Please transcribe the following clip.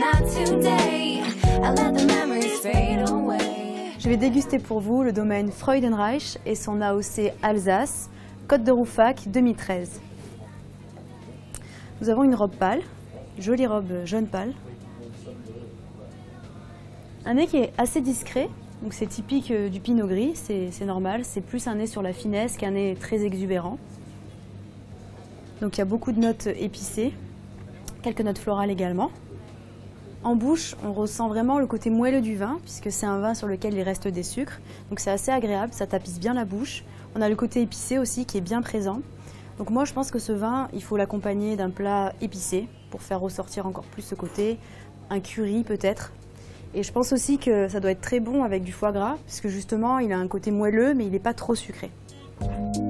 not today. I let the memories fade away. Je vais déguster pour vous le domaine Freudenreich et son AOC Alsace, Côte de Rouffach 2013. Nous avons une robe pâle, jolie robe jaune pâle. Un nez qui est assez discret, donc c'est typique du pinot gris, c'est normal, c'est plus un nez sur la finesse qu'un nez très exubérant. Donc il y a beaucoup de notes épicées, quelques notes florales également. En bouche, on ressent vraiment le côté moelleux du vin, puisque c'est un vin sur lequel il reste des sucres. Donc c'est assez agréable, ça tapisse bien la bouche. On a le côté épicé aussi qui est bien présent. Donc moi je pense que ce vin, il faut l'accompagner d'un plat épicé pour faire ressortir encore plus ce côté, un curry peut-être. Et je pense aussi que ça doit être très bon avec du foie gras, puisque justement il a un côté moelleux mais il n'est pas trop sucré.